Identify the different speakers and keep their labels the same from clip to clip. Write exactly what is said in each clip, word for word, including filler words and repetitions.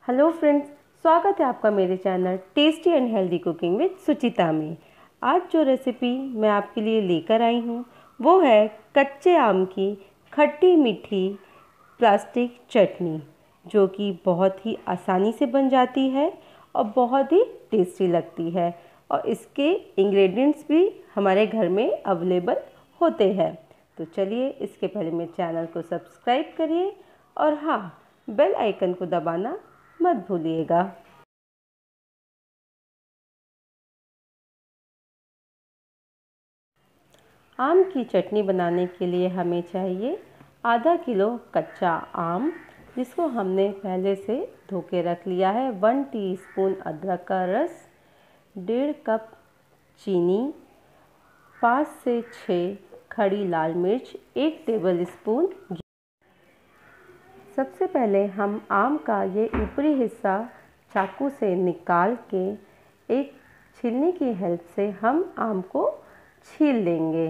Speaker 1: Hello friends, स्वागत है आपका मेरे channel tasty and healthy cooking with Suchita में। आज जो रेसिपी मैं आपके लिए लेकर आई हूँ वो है कच्चे आम की खट्टी मीठी प्लास्टिक चटनी, जो कि बहुत ही आसानी से बन जाती है और बहुत ही टेस्टी लगती है। और इसके इंग्रेडिएंट्स भी हमारे घर में अवेलेबल होते हैं। तो चलिए, इसके पहले मेरे चैनल को सब्सक्राइब करिए और हाँ, बेल आइकन को दबाना मत भूलिएगा। आम की चटनी बनाने के लिए हमें चाहिए आधा किलो कच्चा आम, जिसको हमने पहले से धो के रख लिया है। वन टीस्पून अदरक का रस, डेढ़ कप चीनी, पाँच से छः खड़ी लाल मिर्च, एक टेबल स्पून घी। सबसे पहले हम आम का ये ऊपरी हिस्सा चाकू से निकाल के एक छीलने की हेल्प से हम आम को छील लेंगे।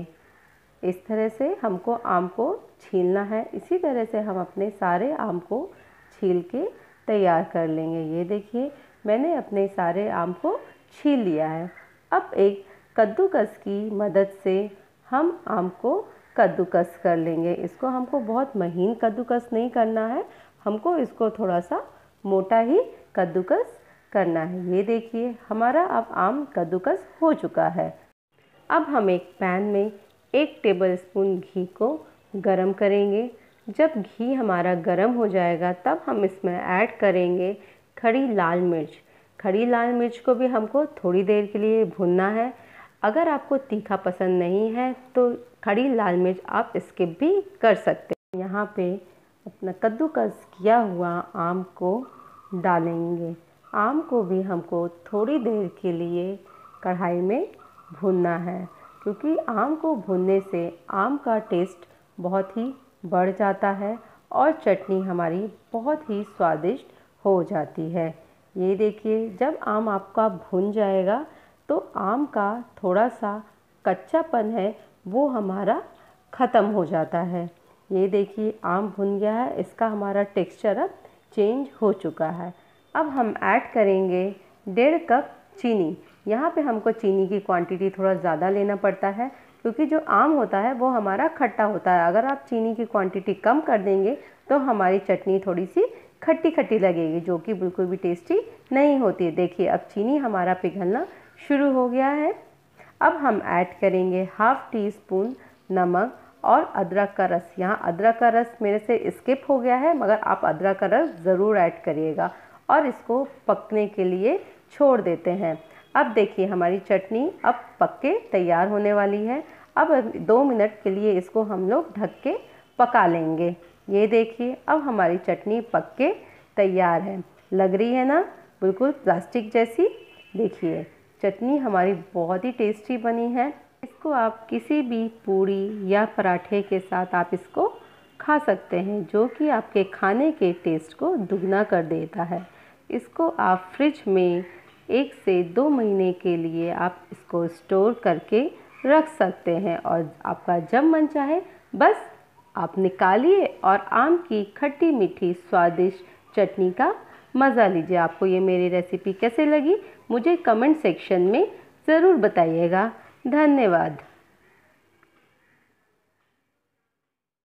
Speaker 1: इस तरह से हमको आम को छीलना है। इसी तरह से हम अपने सारे आम को छील के तैयार कर लेंगे। ये देखिए, मैंने अपने सारे आम को छील लिया है। अब एक कद्दूकस की मदद से हम आम को कद्दूकस कर लेंगे। इसको हमको बहुत महीन कद्दूकस नहीं करना है, हमको इसको थोड़ा सा मोटा ही कद्दूकस करना है। ये देखिए, हमारा अब आम कद्दूकस हो चुका है। अब हम एक पैन में एक टेबलस्पून घी को गरम करेंगे। जब घी हमारा गरम हो जाएगा तब हम इसमें ऐड करेंगे खड़ी लाल मिर्च। खड़ी लाल मिर्च को भी हमको थोड़ी देर के लिए भूनना है। अगर आपको तीखा पसंद नहीं है तो खड़ी लाल मिर्च आप स्किप भी कर सकते हैं। यहाँ पे अपना कद्दूकस किया हुआ आम को डालेंगे। आम को भी हमको थोड़ी देर के लिए कढ़ाई में भूनना है, क्योंकि आम को भूनने से आम का टेस्ट बहुत ही बढ़ जाता है और चटनी हमारी बहुत ही स्वादिष्ट हो जाती है। ये देखिए, जब आम आपका भुन जाएगा तो आम का थोड़ा सा कच्चापन है वो हमारा ख़त्म हो जाता है। ये देखिए, आम भुन गया है, इसका हमारा टेक्सचर अब चेंज हो चुका है। अब हम ऐड करेंगे डेढ़ कप चीनी। यहाँ पे हमको चीनी की क्वांटिटी थोड़ा ज़्यादा लेना पड़ता है, क्योंकि जो आम होता है वो हमारा खट्टा होता है। अगर आप चीनी की क्वांटिटी कम कर देंगे तो हमारी चटनी थोड़ी सी खट्टी खट्टी लगेगी, जो कि बिल्कुल भी टेस्टी नहीं होती है। देखिए, अब चीनी हमारा पिघलना शुरू हो गया है। अब हम ऐड करेंगे हाफ टी स्पून नमक और अदरक का रस। यहाँ अदरक का रस मेरे से स्किप हो गया है, मगर आप अदरक का रस ज़रूर ऐड करिएगा और इसको पकने के लिए छोड़ देते हैं। अब देखिए, हमारी चटनी अब पक के तैयार होने वाली है। अब दो मिनट के लिए इसको हम लोग ढक के पका लेंगे। ये देखिए, अब हमारी चटनी पक के तैयार है। लग रही है ना बिल्कुल प्लास्टिक जैसी। देखिए, चटनी हमारी बहुत ही टेस्टी बनी है। इसको आप किसी भी पूड़ी या पराठे के साथ आप इसको खा सकते हैं, जो कि आपके खाने के टेस्ट को दुगना कर देता है। इसको आप फ्रिज में एक से दो महीने के लिए आप इसको स्टोर करके रख सकते हैं और आपका जब मन चाहे बस आप निकालिए और आम की खट्टी मीठी स्वादिष्ट चटनी का मज़ा लीजिए। आपको ये मेरी रेसिपी कैसे लगी मुझे कमेंट सेक्शन में ज़रूर बताइएगा। धन्यवाद।